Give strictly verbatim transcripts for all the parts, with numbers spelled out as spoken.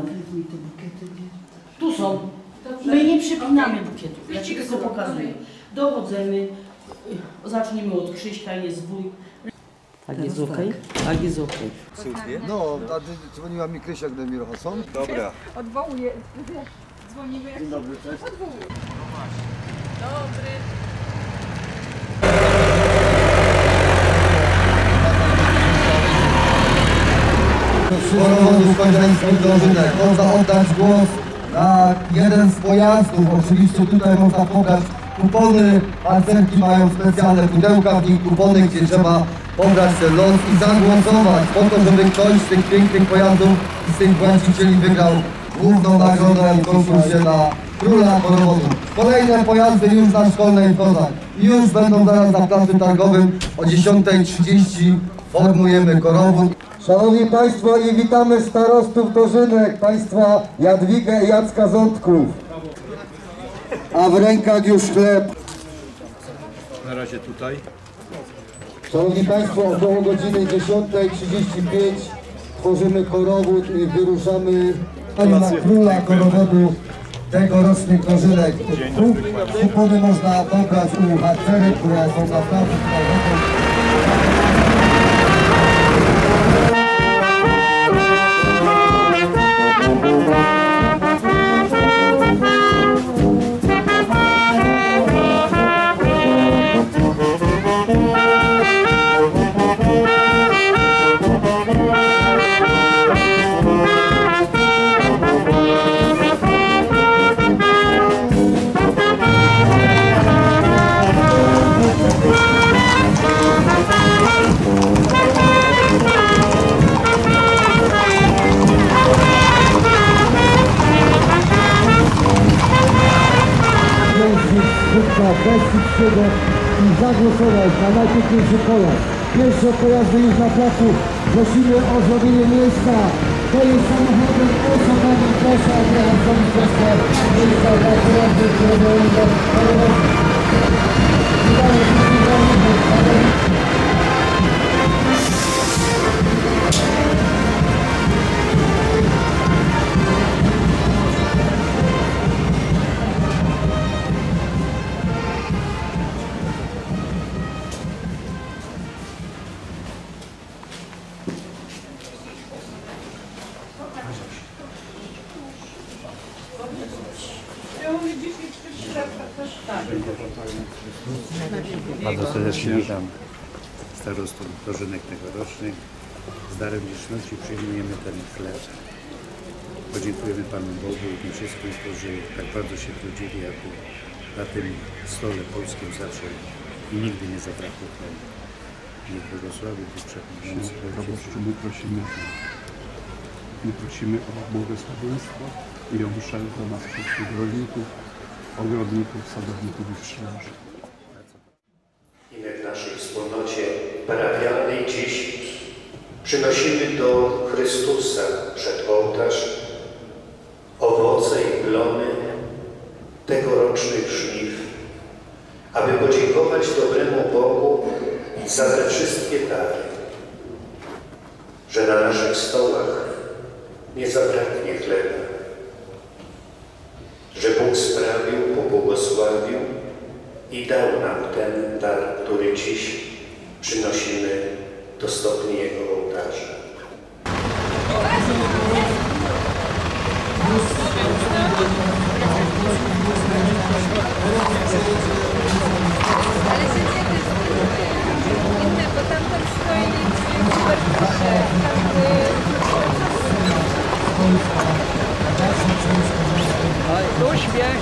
nawilkuj te bukiety. Tu są. My nie przypinamy bukietów. Ja ci tylko pokazuję. Dochodzimy, zaczniemy od Krzyśka, jest wuj. Tak jest okej? Tak jest okej. No, a dzwoniła mi Krysia, gdy mi rochocą. Dobra. Odwołuję. Dzwonimy. Dzień dobry, cześć. Odwołuję. Dobry. Skoro koleżeńskich drużynek można oddać głos na jeden z pojazdów. Oczywiście tutaj można pobrać kupony, pancerki mają specjalne pudełka, w nich kupony, gdzie trzeba pobrać ten los i zagłosować po to, żeby ktoś z tych pięknych pojazdów i z tych właścicieli wygrał główną nagrodę w konkursie na Króla Korowodu. Kolejne pojazdy już na Szkolnej w Kozach. Już będą zaraz na placu targowym o dziesiątej trzydzieści formujemy korowód. Szanowni Państwo, i witamy starostów Dożynek, Państwa Jadwigę i Jacka Ząbków. A w rękach już chleb. Na razie tutaj. Szanowni Państwo, około godziny dziesiątej trzydzieści pięć tworzymy korowód i wyruszamy na Króla Korowodu tegorocznych Dożynek. Kupony można pobrać u harcery, które są na placu targowym. I zagłosować na najpiękniejszy pojazd. Pierwsze pojazdy już na placu. Prosimy o zrobienie miejsca. To jest samochodem osobowym. Proszę o zrobić miejsce dla pojazdów, które będą do Bardzo serdecznie witam starostów Dożynek tegorocznych. Z darem wdzięczności przyjmujemy ten chleb. Podziękujemy Panu Bogu i tym wszystkim, którzy tak bardzo się trudzili, aby na tym stole polskim zawsze i nigdy nie zabrakło chleba. Niech błogosławi Bóg Wszechmogący. Proboszczu, my prosimy, my prosimy o błogosławieństwo i o mszę dla nas wszystkich rolników, ogrodników, sadowników i pszczelarzy. I my w naszej wspólnocie parafialnej dziś przynosimy do Chrystusa przed ołtarz owoce i plony tegorocznych żniw, aby podziękować dobremu Bogu za te wszystkie dary, że na naszych stołach nie zabraknie chleba, że Bóg sprawił, pobłogosławił i dał nam ten dar, który dziś przynosimy do stopni Jego ołtarza. Ale się nie inne, bo tam tam stoi super proszę. Uśmiech.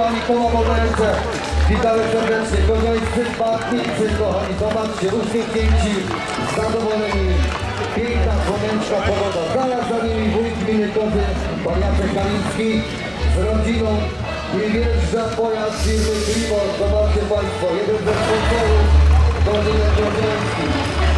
kochani, koło wolne ręce. Witamy serdecznie, koziańscy pachnicy, kochani, zobaczcie, uśmiechnięci, zadowoleni. Piękna słoneczna pogoda. Zaraz za nimi wójt gminy Kozy, pan Jacek Kaliński z rodziną i wjeżdża pojazd firmy Klimor. Zobaczcie Państwo, jeden ze sponsorów Kozynek Koziański.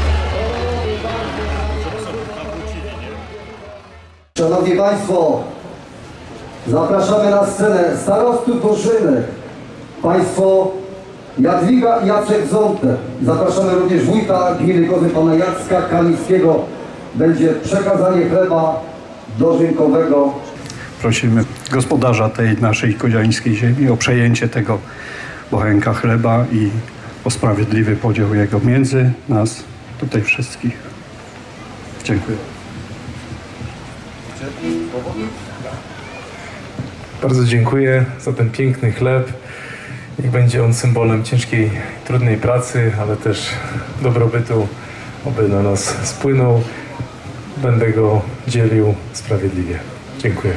Szanowni Państwo, zapraszamy na scenę starostów Bożynek. Państwo Jadwiga i Jacek Zonte. Zapraszamy również wójta gminy Kozy, pana Jacka Kalińskiego. Będzie przekazanie chleba dożynkowego. Prosimy gospodarza tej naszej koziańskiej ziemi o przejęcie tego bochenka chleba i o sprawiedliwy podział jego między nas, tutaj wszystkich. Dziękuję. Bardzo dziękuję za ten piękny chleb. Niech będzie on symbolem ciężkiej, trudnej pracy, ale też dobrobytu, oby na nas spłynął. Będę go dzielił sprawiedliwie. Dziękuję.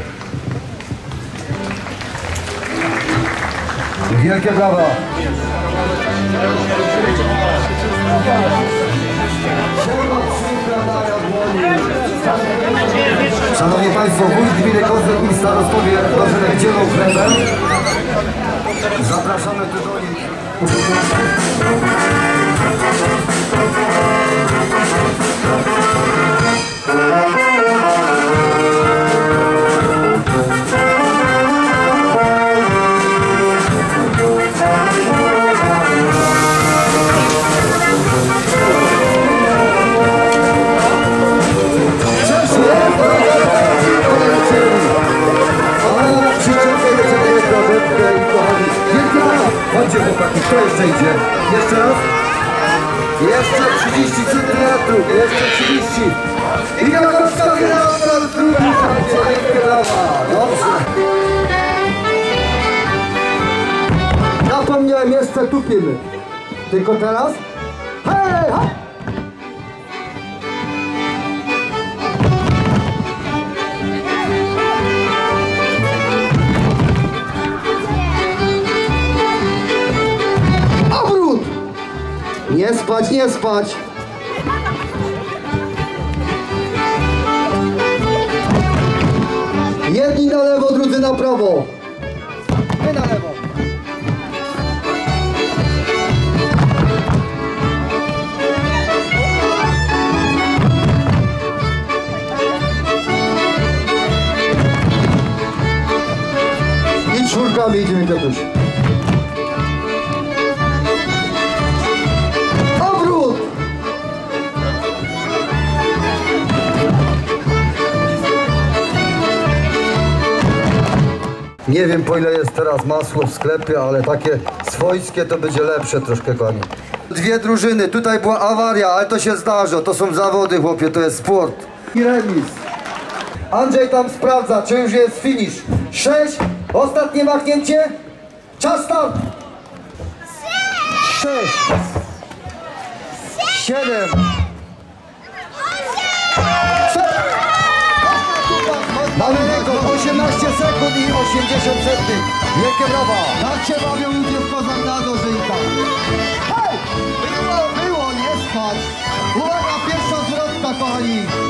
Wielkie brawa! Szanowni Państwo, wójt gminy Kozy i starostowie Bożynek dzielą chlebem. Zapraszamy tu do nich. Chodźcie chłopaki, kto jeszcze idzie? Jeszcze raz? Jeszcze trzydzieści centymetrów, jeszcze trzydzieści. I Janowska wygrała po raz drugi. Dobrze. Zapomniałem, jeszcze tupimy. Tylko teraz? Hej, hej! Nie spać, nie spać! Jedni na lewo, drudzy na prawo. My na lewo. I czwórkami idziemy też. Nie wiem, po ile jest teraz masło w sklepie, ale takie swojskie to będzie lepsze troszkę, kochani. Dwie drużyny, tutaj była awaria, ale to się zdarza, to są zawody, chłopie, to jest sport. I remis. Andrzej tam sprawdza, czy już jest finish. Sześć, ostatnie machnięcie. Czas start. Sześć. Siedem. Mamy rekord, osiemnaście sekund i osiemdziesiąt setnych. Wielkie brawa. Tak się bawią ludzie w Kozach na dożynkach. Hej! Było, było, nie spać. Uwaga, pierwsza zwrotka, kochani.